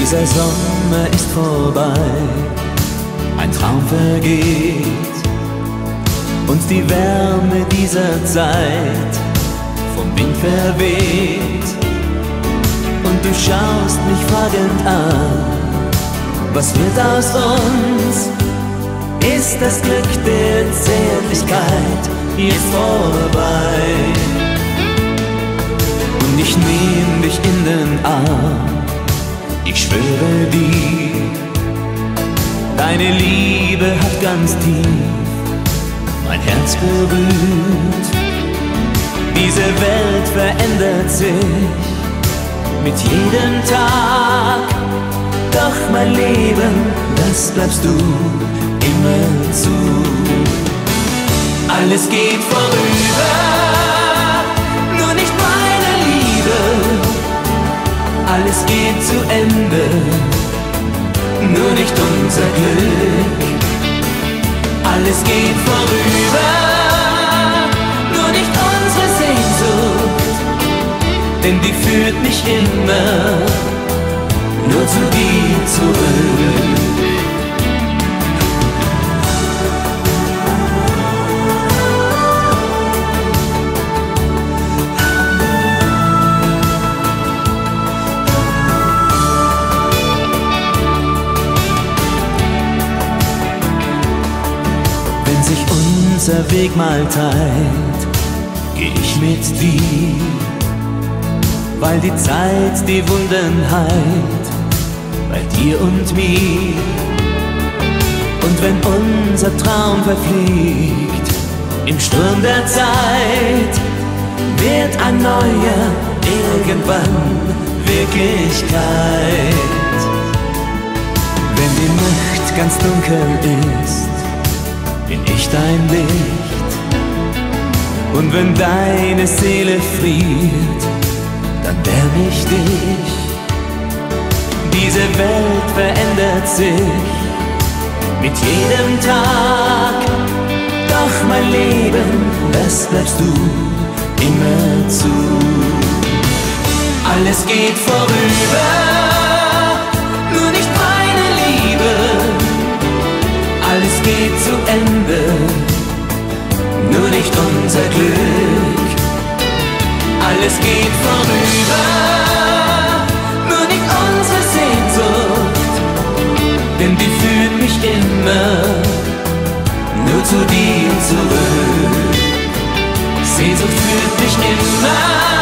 Dieser Sommer ist vorbei, ein Traum vergeht und die Wärme dieser Zeit vom Wind verweht. Und du schaust mich fragend an, was wird aus uns? Ist das Glück der Zärtlichkeit jetzt vorbei? Und ich nehm dich in den Arm, ich schwöre dir, deine Liebe hat ganz tief mein Herz berührt. Diese Welt verändert sich mit jedem Tag, doch mein Leben, das bleibst du immerzu. Alles geht vorüber, nur nicht meine Liebe. Alles geht zu Ende, nur nicht unser Glück. Alles geht vorüber, nur nicht unsere Sehnsucht, denn die führt mich immer nur zu dir zurück. Wenn sich unser Weg mal teilt, geh ich mit dir, weil die Zeit die Wunden heilt, bei dir und mir. Und wenn unser Traum verfliegt im Sturm der Zeit, wird ein neuer irgendwann Wirklichkeit. Wenn die Nacht ganz dunkel ist, bin ich dein Licht, und wenn deine Seele friert, dann wärm ich dich. Diese Welt verändert sich mit jedem Tag, doch mein Leben, das bleibst du immerzu. Alles geht vorüber, nur nicht meine Liebe. Alles geht zu Ende, nur nicht unser Glück. Alles geht vorüber, nur nicht unsere Sehnsucht, denn die führt mich immer nur zu dir zurück. Sehnsucht führt mich immer